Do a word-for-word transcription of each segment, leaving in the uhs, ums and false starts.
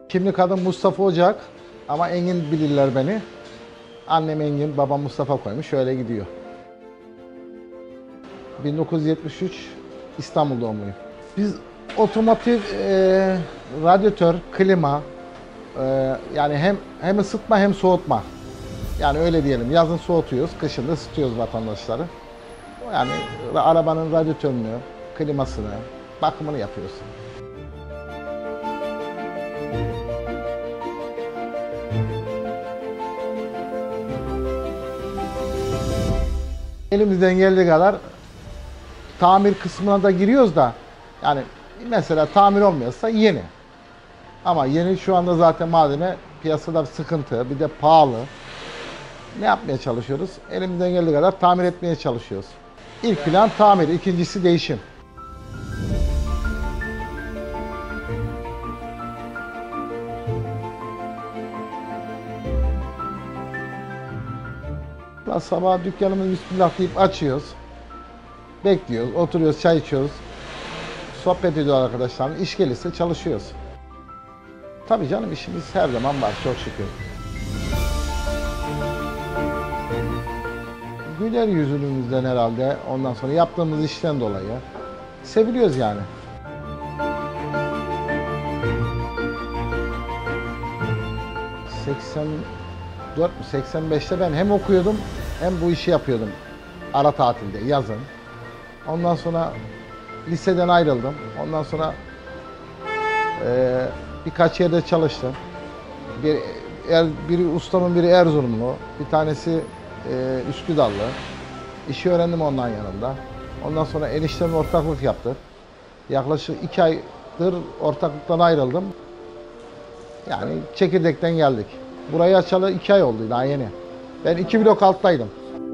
Kimlik adım Mustafa Ocak ama Engin bilirler beni. Annem Engin, babam Mustafa koymuş. Şöyle gidiyor. bin dokuz yüz yetmiş üç İstanbul doğumluyum. Biz otomotiv, e, radyatör, klima, e, yani hem hem ısıtma hem soğutma. Yani öyle diyelim. Yazın soğutuyoruz, kışın da ısıtıyoruz vatandaşları. Yani arabanın radyatörünü, klimasını, bakımını yapıyoruz. Elimizden geldiği kadar tamir kısmına da giriyoruz da yani mesela tamir olmuyorsa yeni. Ama yeni şu anda zaten malzeme piyasada bir sıkıntı, bir de pahalı. Ne yapmaya çalışıyoruz? Elimizden geldiği kadar tamir etmeye çalışıyoruz. İlk plan tamir, ikincisi değişim. Sabah dükkanımızı bismillah deyip açıyoruz. Bekliyoruz, oturuyoruz, çay içiyoruz. Sohbet ediyor arkadaşlarla. İş gelirse çalışıyoruz. Tabii canım işimiz her zaman var çok şükür. Güler yüzümüzden herhalde ondan sonra yaptığımız işten dolayı seviliyoruz yani. seksen dört mü seksen beşte ben hem okuyordum hem bu işi yapıyordum. Ara tatilde, yazın. Ondan sonra liseden ayrıldım. Ondan sonra e, birkaç yerde çalıştım. Bir, er, biri ustamın biri Erzurumlu, bir tanesi e, Üsküdarlı. İşi öğrendim ondan yanında. Ondan sonra eniştemle ortaklık yaptık. Yaklaşık iki aydır ortaklıktan ayrıldım. Yani çekirdekten geldik. Burayı açalı iki ay oldu daha yeni. Ben iki blok alttaydım.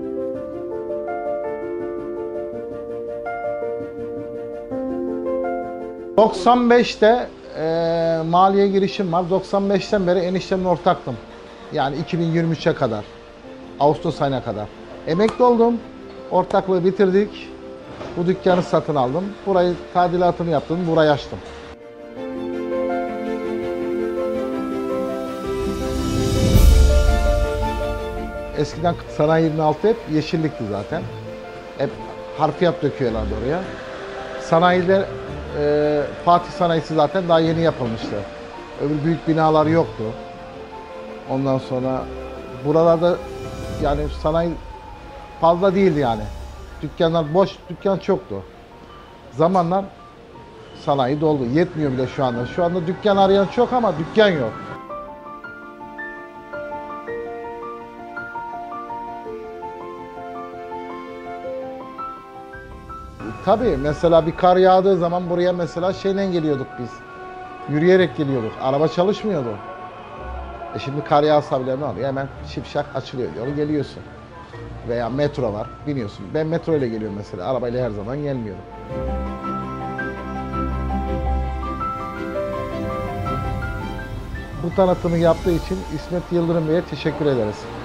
doksan beşte e, maliye girişim var. doksan beşten beri eniştemle ortaktım. Yani iki bin yirmi üçe kadar. Ağustos ayına kadar. Emekli oldum. Ortaklığı bitirdik. Bu dükkanı satın aldım. Burayı tadilatını yaptım. Burayı açtım. Eskiden sanayinin altı hep yeşillikti zaten. Hep harfiyat döküyorlardı oraya. Sanayide e, Fatih Sanayisi zaten daha yeni yapılmıştı. Öbür büyük binalar yoktu. Ondan sonra buralarda yani sanayi fazla değildi yani. Dükkanlar boş, dükkan çoktu. Zamanlar sanayi doldu. Yetmiyor bile şu anda. Şu anda dükkan arayan çok ama dükkan yok. Tabii mesela bir kar yağdığı zaman buraya mesela şeyle geliyorduk biz. Yürüyerek geliyorduk. Araba çalışmıyordu. E şimdi kar yağsa bile ne oluyor? Hemen şipşak açılıyor yolu geliyorsun. Veya metro var, biniyorsun. Ben metro ile geliyorum mesela. Arabayla her zaman gelmiyorum. Bu tanıtımı yaptığı için İsmet Yıldırım Bey'e teşekkür ederiz.